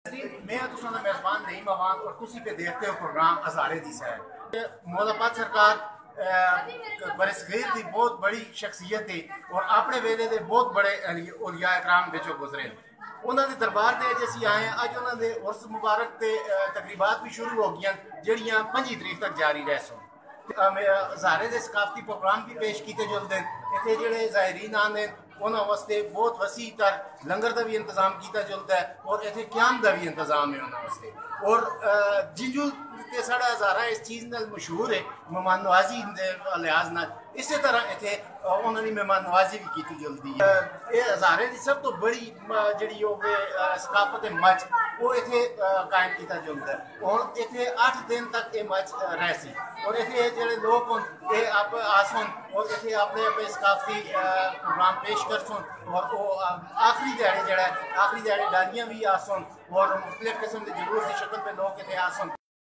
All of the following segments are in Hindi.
मैं तुसां दा मेज़बान नईम अवान और तुसी पे देखते हो प्रोग्राम हज़ारे दी सैर। मौलापाद सरकार बरसगीर की बहुत बड़ी शख्सियत है और अपने वेले के बहुत बड़े औलिया इकराम विचों गुजरे। उन्होंने दरबार से अज असीं आए अज उन्होंने उर्स मुबारक के तकरीबात भी शुरू हो गई जड़ियाँ 5 तरीक तक जारी रह सन। हज़ारे के सकाफती प्रोग्राम भी पेश किए जुलते इतने जोड़े ज़ायरीन आने उन्होंने वास्ते बहुत वसी तर लंगर का भी इंतजाम किया जुलता है और इतने क्याम का भी इंतजाम है उन्होंने वास्ते। और जिंजू के साढ़ा हज़ारा इस चीज़ नाल मशहूर है मेहमान नवाजी के लिहाज नाल, इस तरह इतने उन्होंने मेहमान नवाजी भी की जुलती है। ये हज़ारे की सब तो बड़ी जी सकाफत है मच वो इतने कायम किया जुलता है और इतने 8 दिन तक ये मच रह सी और इतने जोड़े लोग हों ये आप आसन और इतने अपने अपने सकाफती प्रोग्राम पेश कर सुन और वो आखिरी दिहाड़े जड़ा आखिरी दिहाड़े डालियाँ भी आसन और मुख्तलिफ किस्म के जुलूस की शक्ल में लोग इतने आसन।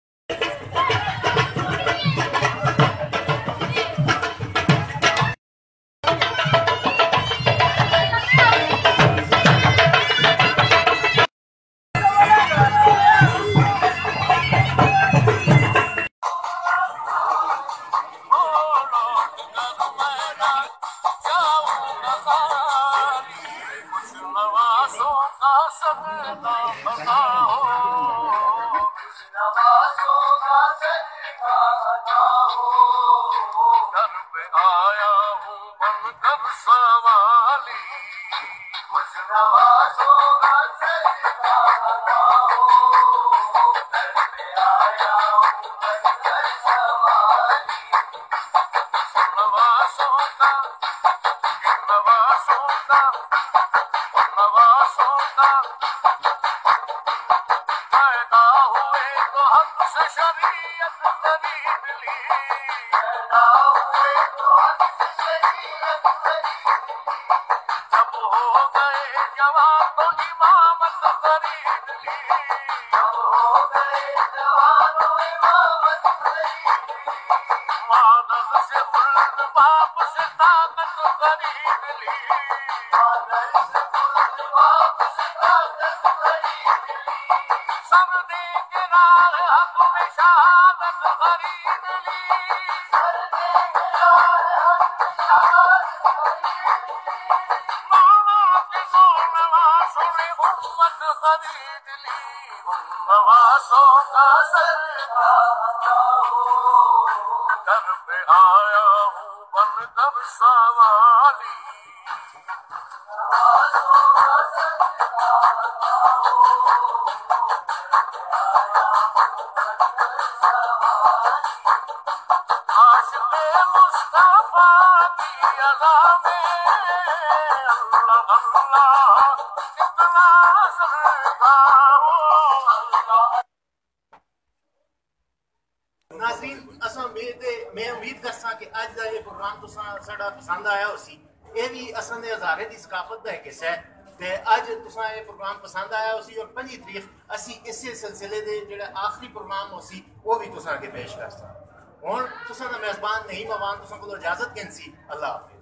मैं उम्मीद करसा कि अज का ये प्रोग्राम तुसां पसंद आया उसी ये भी असां दे हज़ारे की सकाफत का एक हिस्सा है ते अज तुसां ये प्रोग्राम पसंद आया उसी और 5 तरीक असी इसे सिलसिले दे जेड़ा आखिरी प्रोग्राम उसी वो भी तुसां अगे पेश करसा। हुण तुसां दा मेज़बान नईम अवान तुसां कोलों इजाजत कैंसी। अल्लाह हाफ़िज़।